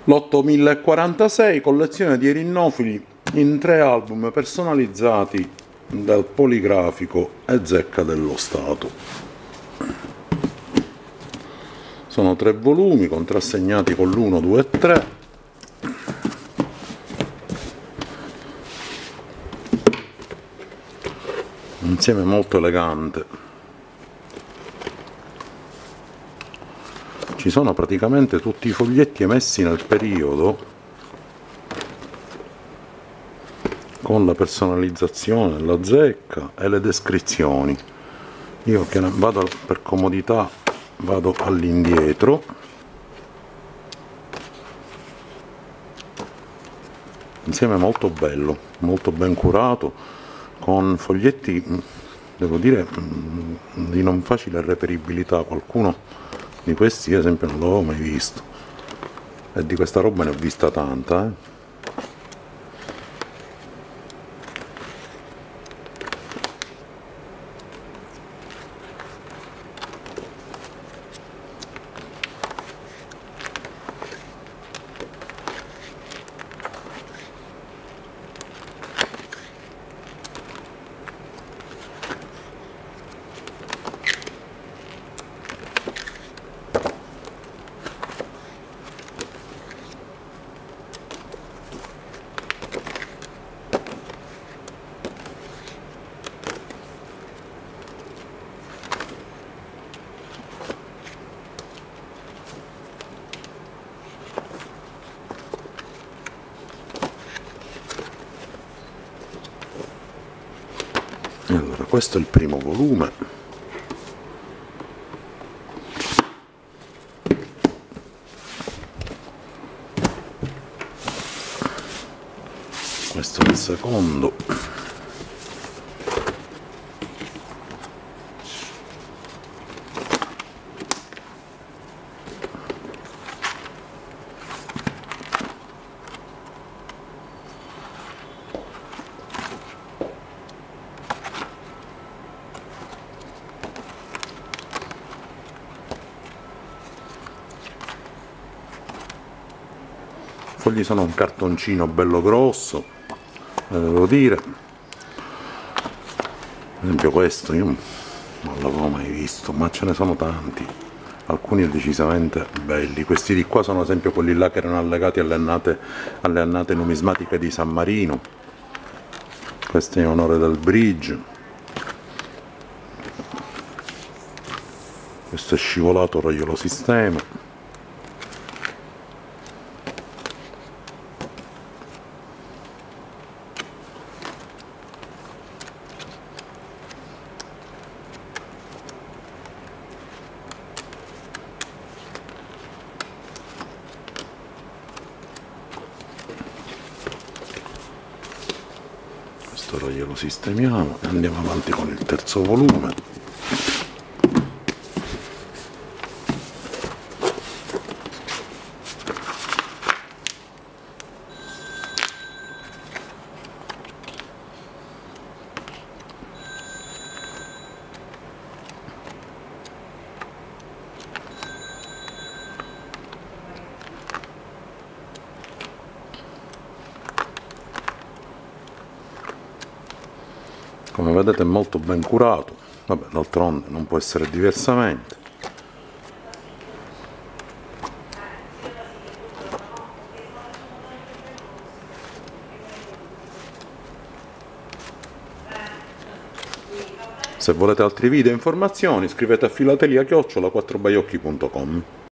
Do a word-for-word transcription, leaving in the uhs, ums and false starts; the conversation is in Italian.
Lotto mille quarantasei, collezione di erinofili in tre album personalizzati dal Poligrafico e Zecca dello Stato. Sono tre volumi contrassegnati con l'uno, due e tre. Insieme molto elegante. Ci sono praticamente tutti i foglietti emessi nel periodo con la personalizzazione, la zecca e le descrizioni. Io che vado per comodità vado all'indietro. Insieme molto bello, molto ben curato, con foglietti, devo dire, di non facile reperibilità. Qualcuno di questi, ad esempio, non l'avevo mai visto, e di questa roba ne ho vista tanta, eh. Allora, questo è il primo volume. Questo è il secondo. I fogli sono un cartoncino bello grosso, devo dire. Ad esempio questo io non l'avevo mai visto, ma ce ne sono tanti, alcuni decisamente belli. Questi di qua sono ad esempio quelli là che erano allegati alle annate, alle annate numismatiche di San Marino. Questo è in onore del bridge. Questo è scivolato Roiolo Sistema. Ora glielo sistemiamo e andiamo avanti con il terzo volume. Come vedete è molto ben curato, vabbè, d'altronde non può essere diversamente. Se volete altri video e informazioni scrivete a filatelia chiocciola quattro baiocchi punto com.